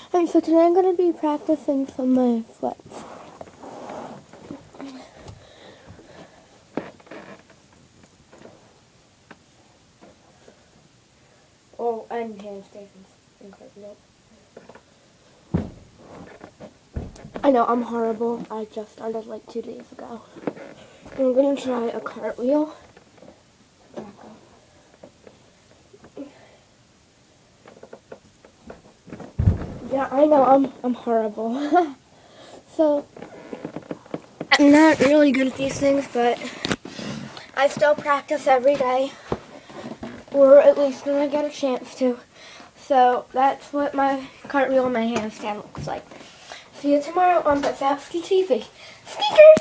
Alright, so today I'm going to be practicing some of my flips. Oh, and handstands and cartwheels. I know, I'm horrible. I just started like 2 days ago. I'm going to try a cartwheel. Yeah, I know, I'm horrible. So, I'm not really good at these things, but I still practice every day. Or at least when I get a chance to. So, that's what my cartwheel and my handstand looks like. See you tomorrow on But Fast TV. Sneakers!